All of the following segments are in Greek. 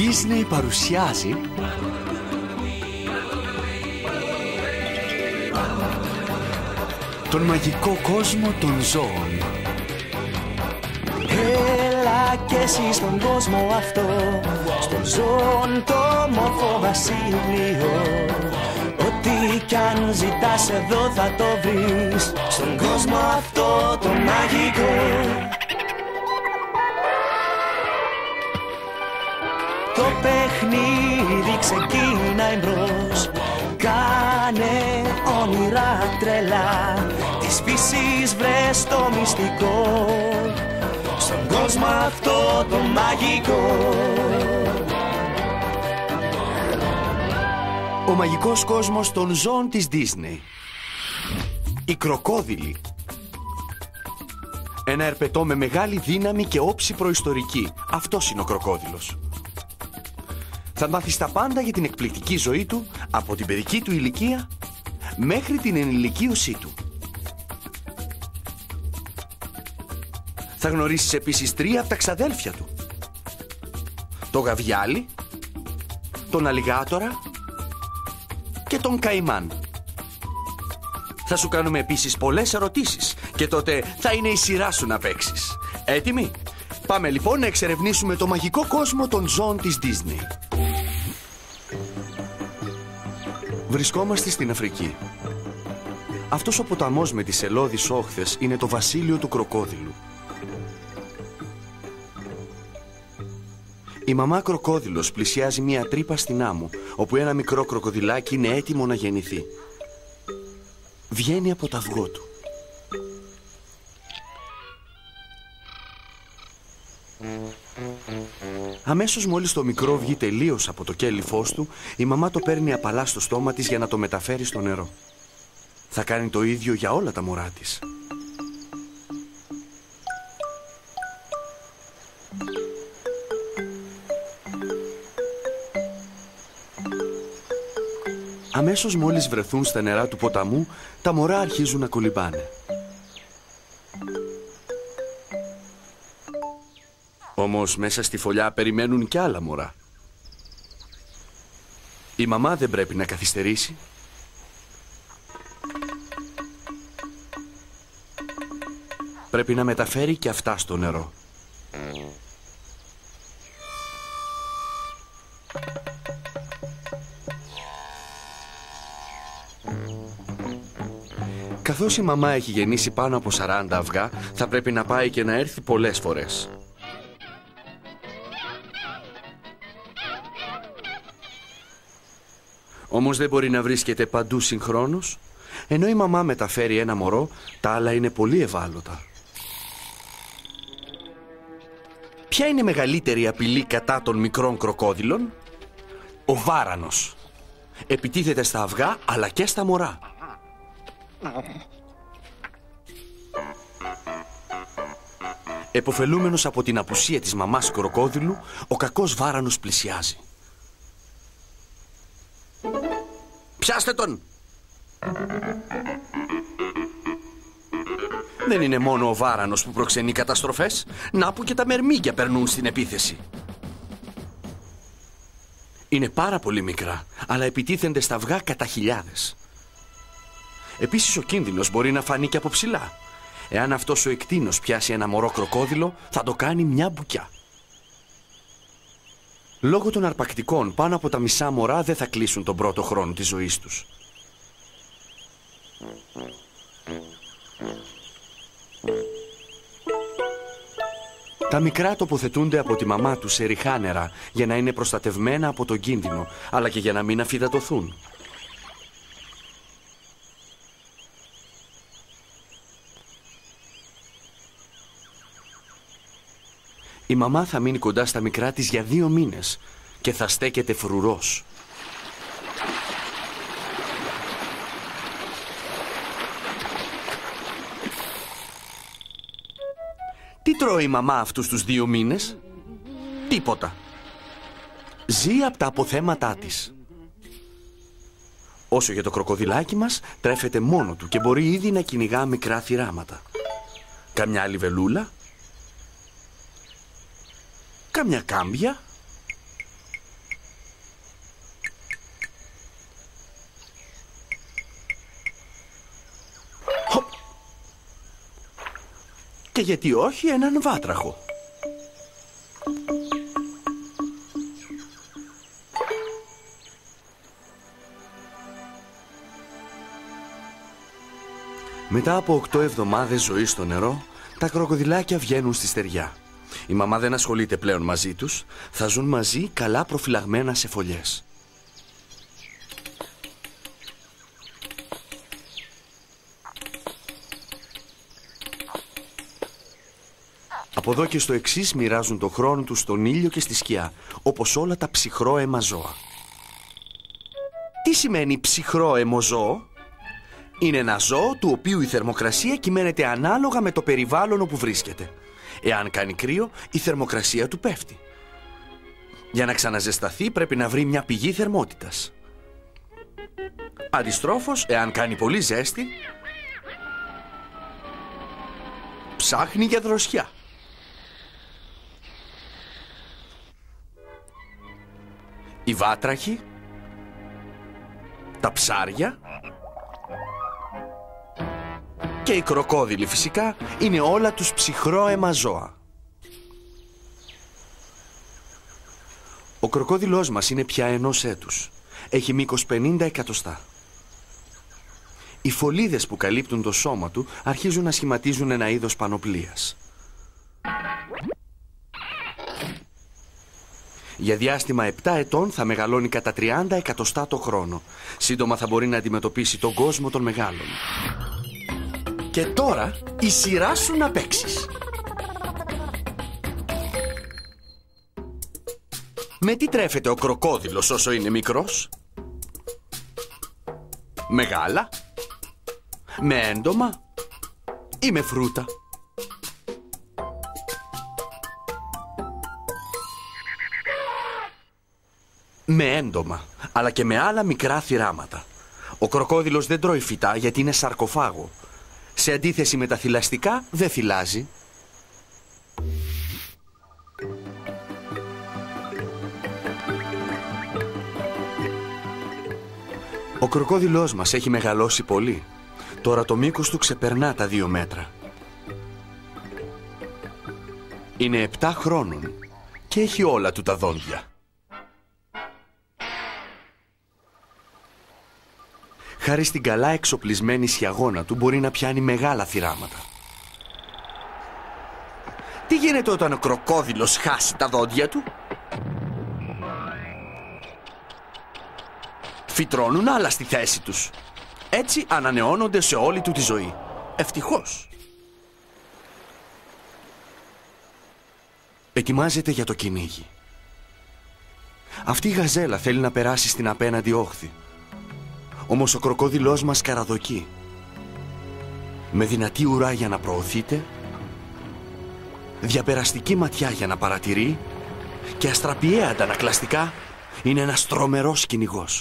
Disney παρουσιάζει τον μαγικό κόσμο των ζώων. Έλα κι εσύ στον κόσμο αυτό, στον ζώων το όμορφο βασίλειο. Ό,τι κι αν ζητάς εδώ θα το βρεις, στον κόσμο αυτό το μαγικό. Το παιχνίδι ξεκινάει μπρος, κάνε όνειρα τρελά, της φύσης βρες το μυστικό, στον κόσμο αυτό το μαγικό. Ο μαγικός κόσμος των ζώων της Disney. Οι κροκόδιλοι. Ένα ερπετό με μεγάλη δύναμη και όψη προϊστορική. Αυτός είναι ο κροκόδιλος. Θα μάθεις τα πάντα για την εκπληκτική ζωή του, από την παιδική του ηλικία μέχρι την ενηλικίωσή του. Θα γνωρίσεις επίσης 3 από τα ξαδέλφια του: το γαβιάλι, τον αλιγάτορα και τον καημάν. Θα σου κάνουμε επίσης πολλές ερωτήσεις και τότε θα είναι η σειρά σου να παίξεις. Έτοιμοι? Πάμε λοιπόν να εξερευνήσουμε το μαγικό κόσμο των ζώων της Disney. Βρισκόμαστε στην Αφρική. Αυτός ο ποταμός με τις ελώδεις όχθες είναι το βασίλειο του κροκόδιλου. Η μαμά κροκόδιλος πλησιάζει μια τρύπα στην άμμο, όπου ένα μικρό κροκοδιλάκι είναι έτοιμο να γεννηθεί. Βγαίνει από το αυγό του. Αμέσως μόλις το μικρό βγει τελείως από το κέλυφός του, η μαμά το παίρνει απαλά στο στόμα της για να το μεταφέρει στο νερό. Θα κάνει το ίδιο για όλα τα μωρά της. Αμέσως μόλις βρεθούν στα νερά του ποταμού, τα μωρά αρχίζουν να κολυμπάνε. Όμως μέσα στη φωλιά περιμένουν κι άλλα μωρά. Η μαμά δεν πρέπει να καθυστερήσει. Πρέπει να μεταφέρει και αυτά στο νερό. Καθώς η μαμά έχει γεννήσει πάνω από 40 αυγά, θα πρέπει να πάει και να έρθει πολλές φορές. Όμως δεν μπορεί να βρίσκεται παντού συγχρόνως. Ενώ η μαμά μεταφέρει ένα μωρό, τα άλλα είναι πολύ ευάλωτα. Ποια είναι η μεγαλύτερη απειλή κατά των μικρών κροκόδιλων? Ο βάρανος. Επιτίθεται στα αυγά αλλά και στα μωρά. Εποφελούμενος από την απουσία της μαμάς κροκόδιλου, ο κακός βάρανος πλησιάζει. Πιάστε τον! Δεν είναι μόνο ο βάρανος που προξενεί καταστροφές, να που και τα μερμήγκια περνούν στην επίθεση. Είναι πάρα πολύ μικρά, αλλά επιτίθενται στα αυγά κατά χιλιάδες. Επίσης ο κίνδυνος μπορεί να φανεί και από ψηλά. Εάν αυτός ο εκτείνος πιάσει ένα μωρό κροκόδιλο, θα το κάνει μια μπουκιά. Λόγω των αρπακτικών, πάνω από τα μισά μωρά δεν θα κλείσουν τον πρώτο χρόνο της ζωής τους. Τα μικρά τοποθετούνται από τη μαμά τους σε ριχά νερά για να είναι προστατευμένα από τον κίνδυνο, αλλά και για να μην αφυδατωθούν. Η μαμά θα μείνει κοντά στα μικρά της για 2 μήνες και θα στέκεται φρουρός. Τι τρώει η μαμά αυτούς τους 2 μήνες? Τίποτα. Ζει από τα αποθέματά της. Όσο για το κροκοδιλάκι μας, τρέφεται μόνο του και μπορεί ήδη να κυνηγά μικρά θηράματα. Καμιά άλλη βελούλα, καμιά κάμπια Και γιατί όχι έναν βάτραχο. Μετά από 8 εβδομάδες ζωής στο νερό, τα κροκοδιλάκια βγαίνουν στη στεριά. Η μαμά δεν ασχολείται πλέον μαζί τους, θα ζουν μαζί καλά προφυλαγμένα σε φωλιές. Από εδώ και στο εξής μοιράζουν το χρόνο τους στον ήλιο και στη σκιά, όπως όλα τα ψυχρόαιμα ζώα. Τι σημαίνει ψυχρόαιμο ζώο? Είναι ένα ζώο του οποίου η θερμοκρασία κυμαίνεται ανάλογα με το περιβάλλον όπου βρίσκεται. Εάν κάνει κρύο, η θερμοκρασία του πέφτει. Για να ξαναζεσταθεί πρέπει να βρει μια πηγή θερμότητας. Αντιστρόφως, εάν κάνει πολύ ζέστη, ψάχνει για δροσιά. Οι βάτραχοι, τα ψάρια και οι κροκόδιλοι φυσικά είναι όλα τους ψυχρόαιμα ζώα. Ο κροκόδιλός μας είναι πια ενός έτους. Έχει μήκος 50 εκατοστά. Οι φωλίδες που καλύπτουν το σώμα του αρχίζουν να σχηματίζουν ένα είδος πανοπλίας. Για διάστημα 7 ετών θα μεγαλώνει κατά 30 εκατοστά το χρόνο. Σύντομα θα μπορεί να αντιμετωπίσει τον κόσμο των μεγάλων. Και τώρα η σειρά σου να παίξεις. Με τι τρέφεται ο κροκόδιλος όσο είναι μικρός? Με γάλα, με έντομα ή με φρούτα? Με έντομα, αλλά και με άλλα μικρά θυράματα. Ο κροκόδιλος δεν τρώει φυτά γιατί είναι σαρκοφάγο. Σε αντίθεση με τα θηλαστικά, δεν θυλάζει. Ο κροκόδιλός μας έχει μεγαλώσει πολύ. Τώρα το μήκος του ξεπερνά τα 2 μέτρα. Είναι 7 χρόνων και έχει όλα του τα δόντια. Χάρη στην καλά εξοπλισμένη σιαγώνα του μπορεί να πιάνει μεγάλα θυράματα. Τι γίνεται όταν ο κροκόδιλος χάσει τα δόντια του? Φυτρώνουν άλλα στη θέση τους. Έτσι ανανεώνονται σε όλη του τη ζωή. Ευτυχώς. Ετοιμάζεται για το κυνήγι. Αυτή η γαζέλα θέλει να περάσει στην απέναντι όχθη. Όμως ο κροκόδιλός μας καραδοκεί. Με δυνατή ουρά για να προωθείται, διαπεραστική ματιά για να παρατηρεί και αστραπιαία αντανακλαστικά είναι ένας τρομερός κυνηγός.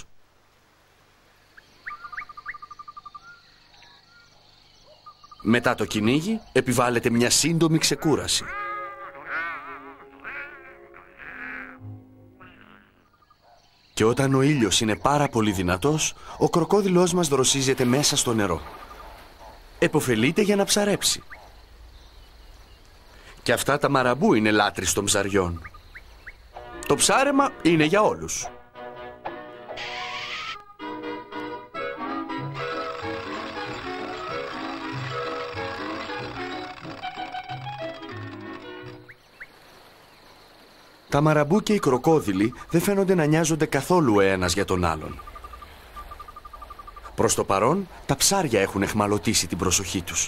Μετά το κυνήγι επιβάλλεται μια σύντομη ξεκούραση. Και όταν ο ήλιος είναι πάρα πολύ δυνατός, ο κροκόδιλός μας δροσίζεται μέσα στο νερό. Εποφελείται για να ψαρέψει. Και αυτά τα μαραμπού είναι λάτρεις των ψαριών. Το ψάρεμα είναι για όλους. Τα μαραμπού και οι κροκόδιλοι δεν φαίνονται να νοιάζονται καθόλου ο ένας για τον άλλον. Προς το παρόν, τα ψάρια έχουν εχμαλωτήσει την προσοχή τους.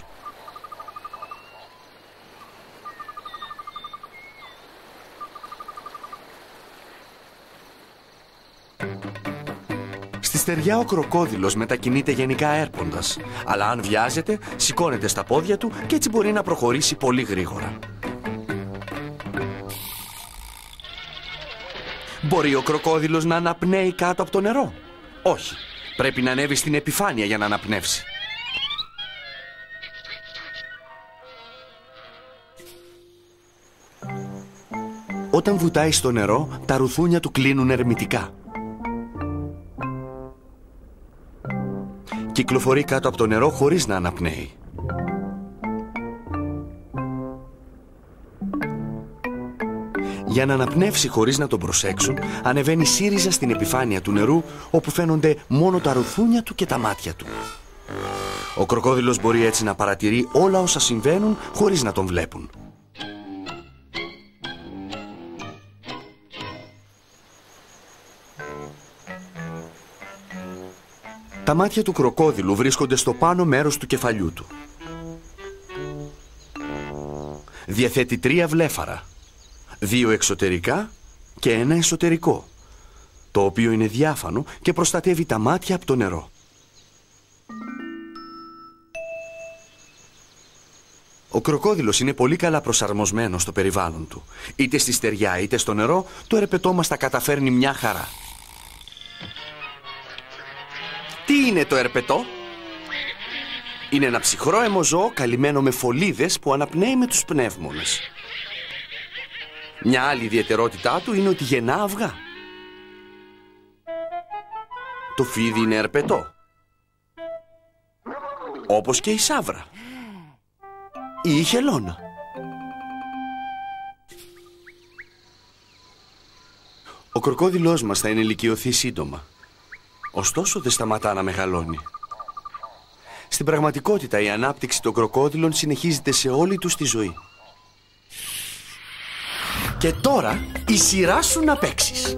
Στη στεριά ο κροκόδιλος μετακινείται γενικά έρποντας, αλλά αν βιάζεται, σηκώνεται στα πόδια του και έτσι μπορεί να προχωρήσει πολύ γρήγορα. Μπορεί ο κροκόδιλος να αναπνέει κάτω από το νερό? Όχι. Πρέπει να ανέβει στην επιφάνεια για να αναπνεύσει. Όταν βουτάει στο νερό, τα ρουθούνια του κλείνουν ερμητικά. Κυκλοφορεί κάτω από το νερό χωρίς να αναπνέει. Για να αναπνεύσει χωρίς να τον προσέξουν, ανεβαίνει σύριζα στην επιφάνεια του νερού, όπου φαίνονται μόνο τα ρουθούνια του και τα μάτια του. Ο κροκόδιλος μπορεί έτσι να παρατηρεί όλα όσα συμβαίνουν χωρίς να τον βλέπουν. Τα μάτια του κροκόδιλου βρίσκονται στο πάνω μέρος του κεφαλιού του. Διαθέτει 3 βλέφαρα, 2 εξωτερικά και 1 εσωτερικό, το οποίο είναι διάφανο και προστατεύει τα μάτια από το νερό. Ο κροκόδιλος είναι πολύ καλά προσαρμοσμένος στο περιβάλλον του. Είτε στη στεριά είτε στο νερό, το ερπετό μας τα καταφέρνει μια χαρά. Τι είναι το ερπετό? Είναι ένα ψυχρό αιμοζώο καλυμμένο με φωλίδες που αναπνέει με τους πνεύμονες. Μια άλλη ιδιαιτερότητά του είναι ότι γεννά αυγά. Το φίδι είναι ερπετό, όπως και η σαύρα ή η χελώνα. Ο κροκόδιλός μας θα ενηλικιωθεί σύντομα, ωστόσο δεν σταματά να μεγαλώνει. Στην πραγματικότητα η ανάπτυξη των κροκόδιλων συνεχίζεται σε όλη τους τη ζωή. Και τώρα η σειρά σου να παίξεις.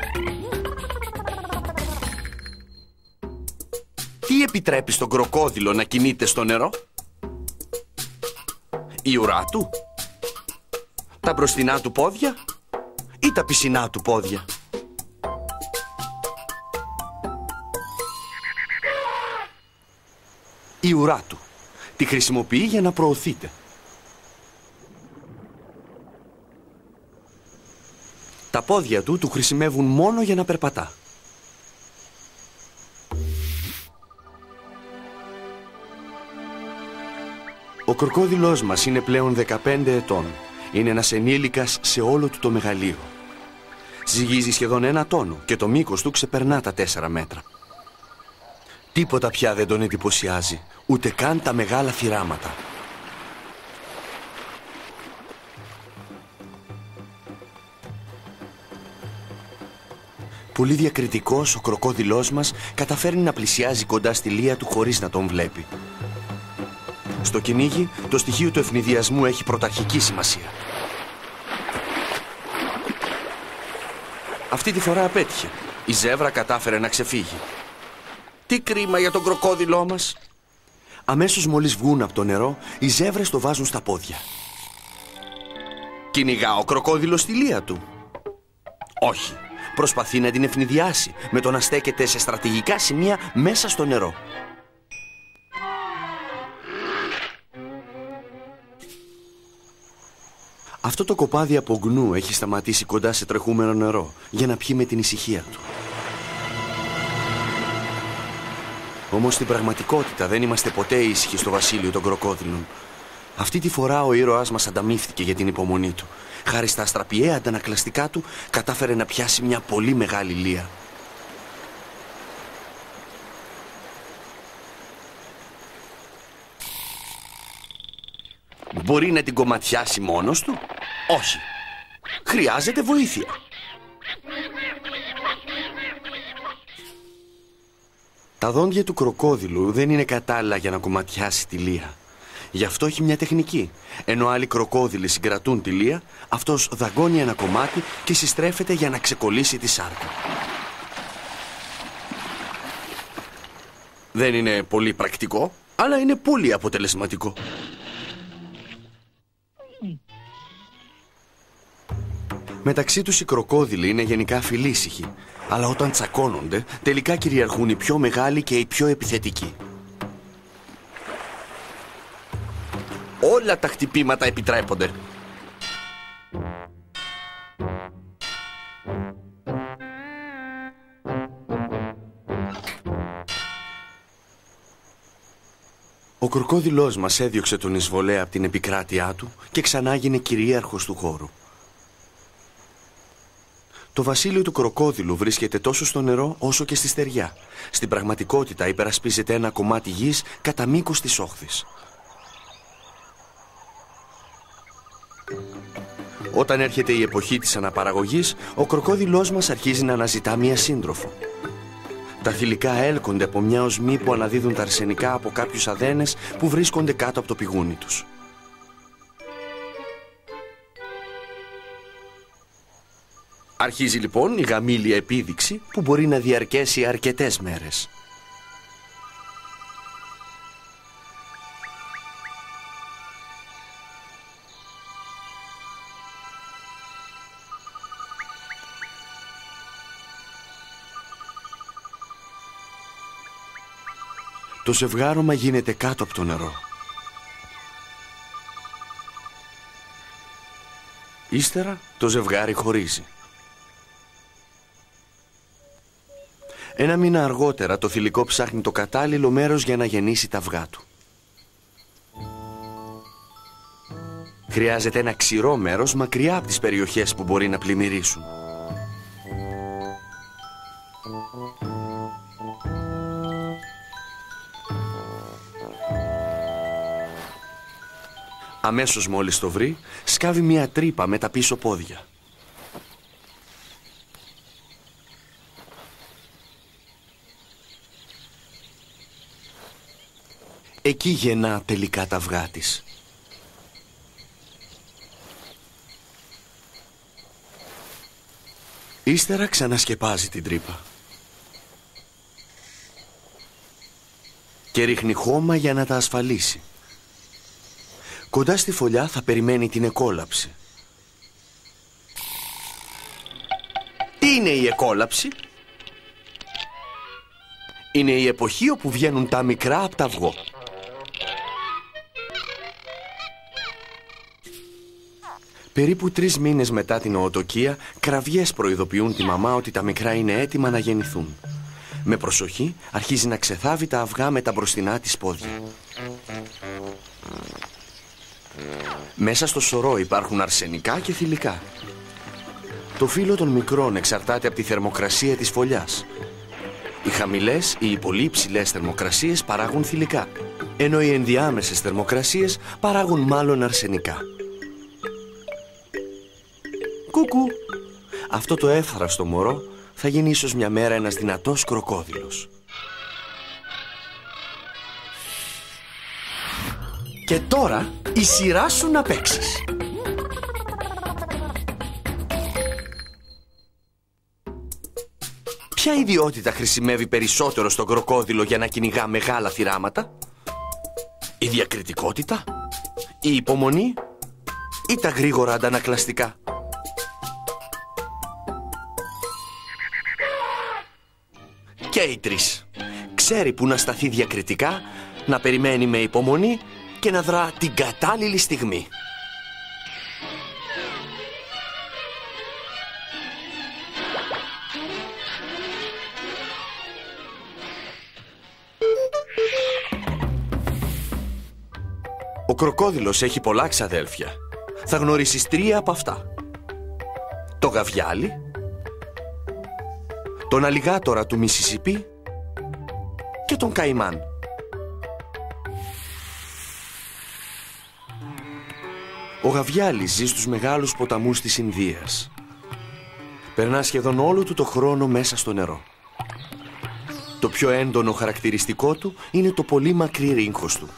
Τι επιτρέπει στον κροκόδιλο να κινείται στο νερό? Η ουρά του, τα μπροστινά του πόδια ή τα πισινά του πόδια? Η ουρά του. Τη χρησιμοποιεί για να προωθείται. Τα πόδια του χρησιμεύουν μόνο για να περπατά. Ο κροκόδιλός μας είναι πλέον 15 ετών. Είναι ένας ενήλικας σε όλο του το μεγαλείο. Ζυγίζει σχεδόν 1 τόνο και το μήκος του ξεπερνά τα 4 μέτρα. Τίποτα πια δεν τον εντυπωσιάζει, ούτε καν τα μεγάλα θυράματα. Πολύ διακριτικός, ο κροκόδιλός μας καταφέρνει να πλησιάζει κοντά στη λία του χωρίς να τον βλέπει. Στο κυνήγι, το στοιχείο του ευνηδιασμού έχει πρωταρχική σημασία. Αυτή τη φορά απέτυχε. Η ζεύρα κατάφερε να ξεφύγει. Τι κρίμα για τον κροκόδιλό μας. Αμέσως μόλις βγουν από το νερό, οι ζεύρες το βάζουν στα πόδια. Κυνηγά ο κροκόδιλος στη λία του? Όχι. Προσπαθεί να την ευνηδιάσει με το να στέκεται σε στρατηγικά σημεία μέσα στο νερό. Αυτό το κοπάδι από γκνού έχει σταματήσει κοντά σε τρεχούμενο νερό για να πιει με την ησυχία του. Όμως στην πραγματικότητα δεν είμαστε ποτέ ήσυχοι στο βασίλειο των κροκόδιλων. Αυτή τη φορά ο ήρωας μας ανταμείφθηκε για την υπομονή του. Χάρη στα αστραπιαία αντανακλαστικά του, κατάφερε να πιάσει μια πολύ μεγάλη λία. Μπορεί να την κομματιάσει μόνος του? Όχι. Χρειάζεται βοήθεια. Τα δόντια του κροκόδιλου δεν είναι κατάλληλα για να κομματιάσει τη λία. Γι' αυτό έχει μια τεχνική. Ενώ άλλοι κροκόδιλοι συγκρατούν τη λία, αυτός δαγκώνει ένα κομμάτι και συστρέφεται για να ξεκολλήσει τη σάρκα. Δεν είναι πολύ πρακτικό, αλλά είναι πολύ αποτελεσματικό. Μεταξύ τους οι κροκόδιλοι είναι γενικά φιλήσυχοι, αλλά όταν τσακώνονται, τελικά κυριαρχούν οι πιο μεγάλοι και οι πιο επιθετικοί. Όλα τα χτυπήματα επιτρέπονται. Ο κροκόδιλός μας έδιωξε τον εισβολέα από την επικράτειά του και ξανά γίνε κυρίαρχος του χώρου. Το βασίλειο του κροκόδιλου βρίσκεται τόσο στο νερό όσο και στη στεριά. Στην πραγματικότητα υπερασπίζεται ένα κομμάτι γης κατά μήκος της όχθης. Όταν έρχεται η εποχή της αναπαραγωγής, ο κροκόδιλός μας αρχίζει να αναζητά μία σύντροφο. Τα θηλυκά έλκονται από μια οσμή που αναδίδουν τα αρσενικά από κάποιους αδένες που βρίσκονται κάτω από το πηγούνι τους. Αρχίζει λοιπόν η γαμήλια επίδειξη που μπορεί να διαρκέσει αρκετές μέρες. Το ζευγάρωμα γίνεται κάτω από το νερό. Ύστερα το ζευγάρι χωρίζει. Ένα μήνα αργότερα το θηλυκό ψάχνει το κατάλληλο μέρος για να γεννήσει τα αυγά του. Χρειάζεται ένα ξηρό μέρος μακριά από τις περιοχές που μπορεί να πλημμυρίσουν. Αμέσως μόλις το βρει, σκάβει μια τρύπα με τα πίσω πόδια. Εκεί γεννά τελικά τα αυγά της. Ύστερα ξανασκεπάζει την τρύπα και ρίχνει χώμα για να τα ασφαλίσει. Κοντά στη φωλιά θα περιμένει την εκόλαψη. Τι είναι η εκόλαψη? Είναι η εποχή όπου βγαίνουν τα μικρά από τα αυγό. Περίπου 3 μήνες μετά την οοτοκία, κραυγές προειδοποιούν τη μαμά ότι τα μικρά είναι έτοιμα να γεννηθούν. Με προσοχή αρχίζει να ξεθάβει τα αυγά με τα μπροστινά της πόδια. Μέσα στο σωρό υπάρχουν αρσενικά και θηλυκά. Το φύλλο των μικρών εξαρτάται από τη θερμοκρασία της φωλιάς. Οι χαμηλές ή οι πολύ υψηλές θερμοκρασίες παράγουν θηλυκά, ενώ οι ενδιάμεσες θερμοκρασίες παράγουν μάλλον αρσενικά. Κουκού! Αυτό το εύθραυστο μωρό θα γίνει ίσως μια μέρα ένας δυνατός κροκόδιλος. Και τώρα η σειρά σου να παίξεις. Ποια ιδιότητα χρησιμεύει περισσότερο στον κροκόδιλο για να κυνηγά μεγάλα θυράματα? Η διακριτικότητα, η υπομονή ή τα γρήγορα αντανακλαστικά? Και οι τρεις. Ξέρει που να σταθεί διακριτικά, να περιμένει με υπομονή και να δρά την κατάλληλη στιγμή. Ο κροκόδιλος έχει πολλά ξαδέλφια. Θα γνωρίσεις 3 από αυτά. Το γαβιάλι, τον αλιγάτορα του Μισισιπί και τον καϊμάν. Ο γαβιάλης ζει στους μεγάλους ποταμούς της Ινδίας. Περνά σχεδόν όλο του το χρόνο μέσα στο νερό. Το πιο έντονο χαρακτηριστικό του είναι το πολύ μακρύ ρίγχος του.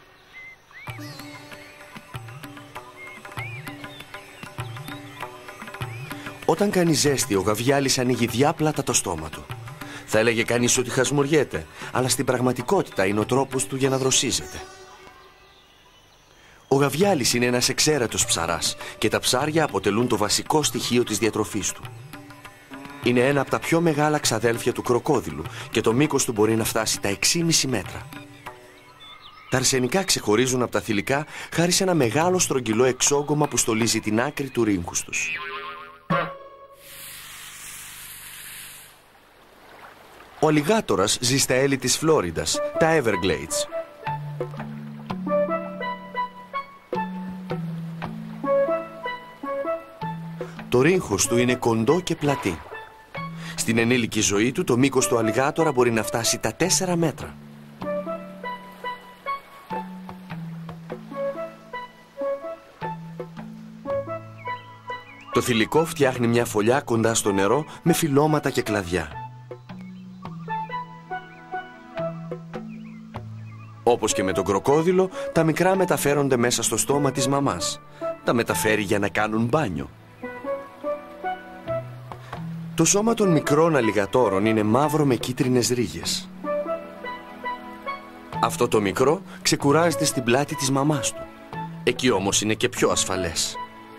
Όταν κάνει ζέστη, ο γαβιάλης ανοίγει διάπλατα το στόμα του. Θα έλεγε κανείς ότι χασμουριέται, αλλά στην πραγματικότητα είναι ο τρόπος του για να δροσίζεται. Ο γαβιάλης είναι ένας εξαίρετος ψαράς και τα ψάρια αποτελούν το βασικό στοιχείο της διατροφής του. Είναι ένα από τα πιο μεγάλα ξαδέλφια του κροκόδιλου και το μήκος του μπορεί να φτάσει τα 6,5 μέτρα. Τα αρσενικά ξεχωρίζουν από τα θηλυκά χάρη σε ένα μεγάλο στρογγυλό εξόγκωμα που στολίζει την άκρη του ρίγχους τους. Ο αλιγάτορας ζει στα έλη της Φλόριντας, τα Everglades. Το ρίγχος του είναι κοντό και πλατή. Στην ενήλικη ζωή του το μήκος του αλιγάτορα μπορεί να φτάσει τα 4 μέτρα. Το θηλυκό φτιάχνει μια φωλιά κοντά στο νερό με φυλλώματα και κλαδιά. Όπως και με τον κροκόδιλο, τα μικρά μεταφέρονται μέσα στο στόμα της μαμάς. Τα μεταφέρει για να κάνουν μπάνιο. Το σώμα των μικρών αλιγατόρων είναι μαύρο με κίτρινες ρίγες. Αυτό το μικρό ξεκουράζεται στην πλάτη της μαμάς του. Εκεί όμως είναι και πιο ασφαλές.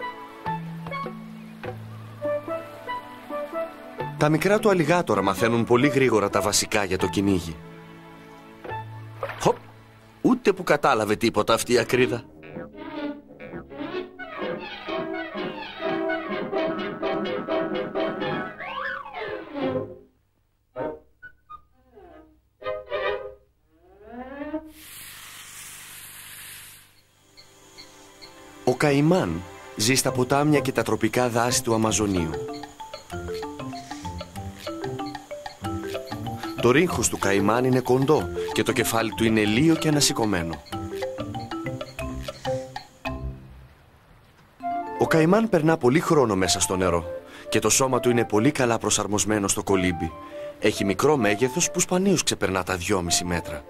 Τα μικρά του αλιγάτορα μαθαίνουν πολύ γρήγορα τα βασικά για το κυνήγι. Χοπ! Ούτε που κατάλαβε τίποτα αυτή η ακρίδα. Ο καϊμάν ζει στα ποτάμια και τα τροπικά δάση του Αμαζονίου. Το ρίγχος του καϊμάν είναι κοντό και το κεφάλι του είναι λίο και ανασηκωμένο. Ο καϊμάν περνά πολύ χρόνο μέσα στο νερό και το σώμα του είναι πολύ καλά προσαρμοσμένο στο κολύμπι. Έχει μικρό μέγεθος που σπανίως ξεπερνά τα 2,5 μέτρα.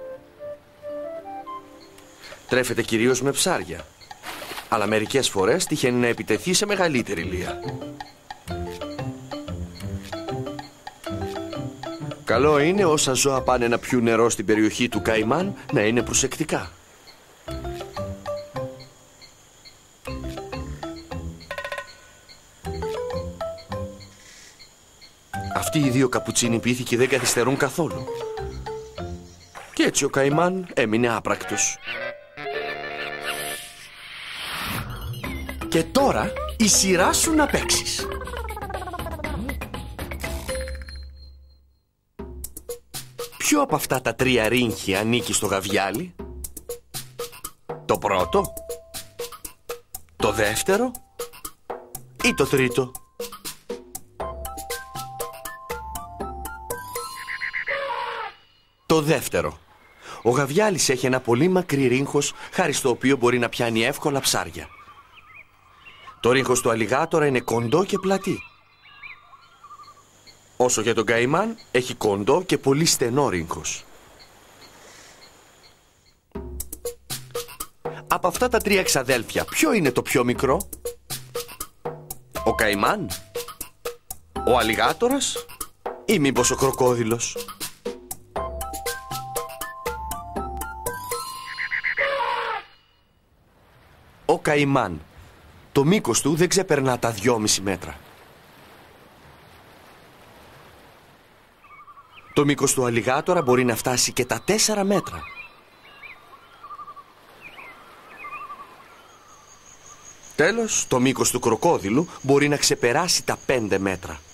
Τρέφεται κυρίως με ψάρια, αλλά μερικές φορές τυχαίνει να επιτεθεί σε μεγαλύτερη λία. Καλό είναι όσα ζώα πάνε να πιούν νερό στην περιοχή του καϊμάν να είναι προσεκτικά. Αυτοί οι δύο καπουτσίνοι πίθηκοι δεν καθυστερούν καθόλου. Και έτσι ο καϊμάν έμεινε άπρακτος. Και τώρα η σειρά σου να παίξεις. Ποιο από αυτά τα 3 ρίγχη ανήκει στο γαβιάλι? Το πρώτο, το δεύτερο ή το τρίτο? Το δεύτερο. Ο γαβιάλης έχει ένα πολύ μακρύ ρίγχος, χάρη στο οποίο μπορεί να πιάνει εύκολα ψάρια. Το ρίγχος του αλιγάτορα είναι κοντό και πλατή. Όσο για τον καϊμάν, έχει κοντό και πολύ στενό ρίγχος. Από αυτά τα 3 εξαδέλφια, ποιο είναι το πιο μικρό? Ο καϊμάν, ο αλιγάτορας ή μήπως ο κροκόδιλος? Ο καϊμάν. Το μήκος του δεν ξεπερνά τα 2,5 μέτρα. Το μήκος του αλιγάτορα μπορεί να φτάσει και τα 4 μέτρα. Τέλος, το μήκος του κροκόδιλου μπορεί να ξεπεράσει τα 5 μέτρα.